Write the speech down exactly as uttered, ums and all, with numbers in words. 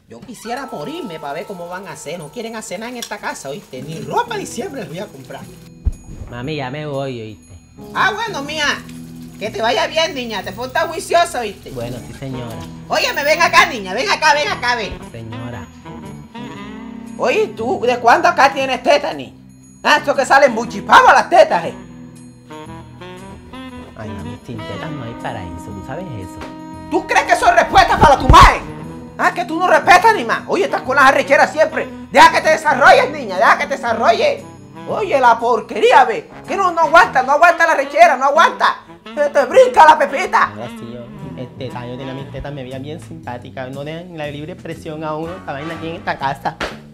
Yo quisiera morirme para ver cómo van a hacer. No quieren hacer nada en esta casa, ¿oíste? Ni ropa de diciembre les voy a comprar. Mami, ya me voy, ¿oíste? Ah, bueno, mía. Que te vaya bien, niña. Te portas juiciosa, ¿oíste? Bueno, sí, señora. Óyeme, ven acá, niña. Ven acá, ven acá, ven. Señora. Oye, ¿tú de cuándo acá tienes tetas, niña? Ah, esto que salen buchipavos las tetas, eh. Ay, mami, sin tetas no hay paraíso, ¿tú sabes eso? ¿Tú crees que eso es respuesta para tu madre? Ah, que tú no respetas ni más. Oye, estás con las arrecheras siempre. Deja que te desarrolles, niña. Deja que te desarrolles. Oye, la porquería, ve. Que no, no aguanta, no aguanta la arrechera, no aguanta. Se te brinca la pepita. Ahora sí, yo, este, yo tenía mis tetas, me veía bien simpática. No dejan la libre expresión a uno, esta vaina aquí en esta casa.